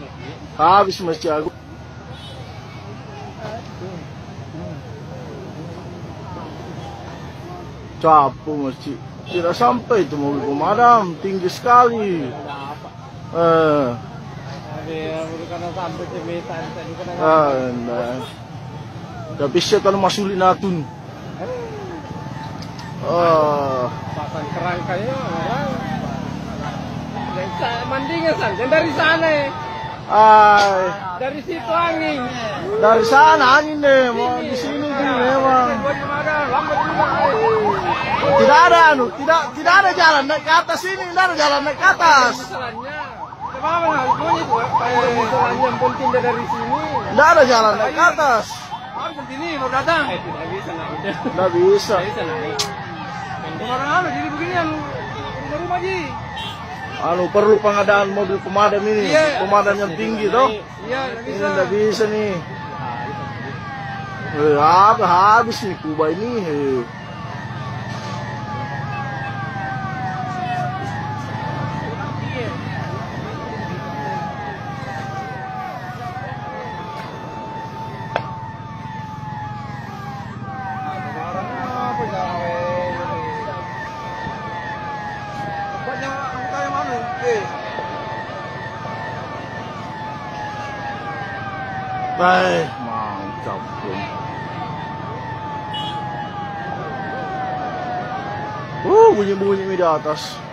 Habis masjid aku. Capek masjid. Tidak sampai itu mobil pemadam, tinggi sekali. Tapi saya kalau masuk linatun. Pasang kerangkanya orang. Mandingnya san, dari sana. Dari situ angin. Dari sana angin deh, mau di sini tuh memang. Tidak ada tidak ada jalan naik ke atas ini, tidak ada jalan naik ke atas. Yang penting dari sini. Tidak ada jalan naik ke atas. Harus sini baru datang. Tidak bisa naik. Tidak bisa. Naik. Orang jadi beginian rumah Ji. Perlu pengadaan mobil pemadam ini, pemadam yang tinggi toh. Iya, ini tidak bisa nih. Habis nih Kuba ini. Baik, mantap. Bunyi-bunyi di atas.